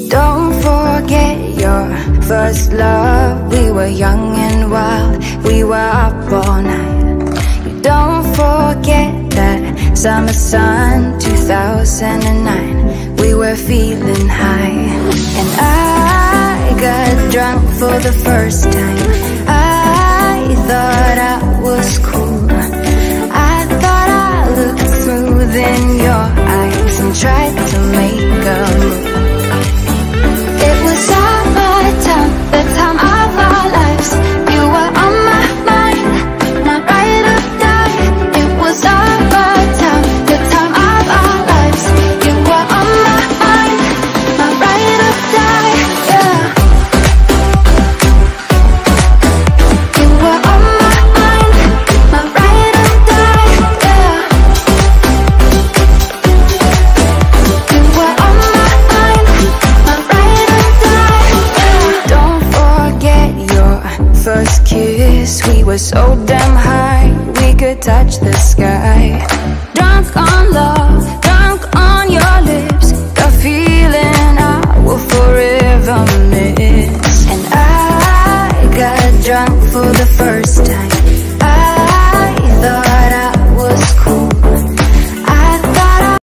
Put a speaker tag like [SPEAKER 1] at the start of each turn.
[SPEAKER 1] Don't forget your first love. We were young and wild, we were up all night. You don't forget that summer sun 2009. We were feeling high, and I got drunk for the first time. I thought I was cool. I thought I looked smooth in your eyes and tried to make a move. It was our time, the time of our lives. You were on my mind, my ride or die. It was our time, the time of our lives. You were on my mind, my ride or die, yeah. You were on my mind, my ride or die, yeah. You were on my mind, my ride or die, yeah. Don't forget your first kiss. We were so damn high, we could touch the sky. Drunk on love, drunk on your lips, the feeling I will forever miss. And I got drunk for the first time.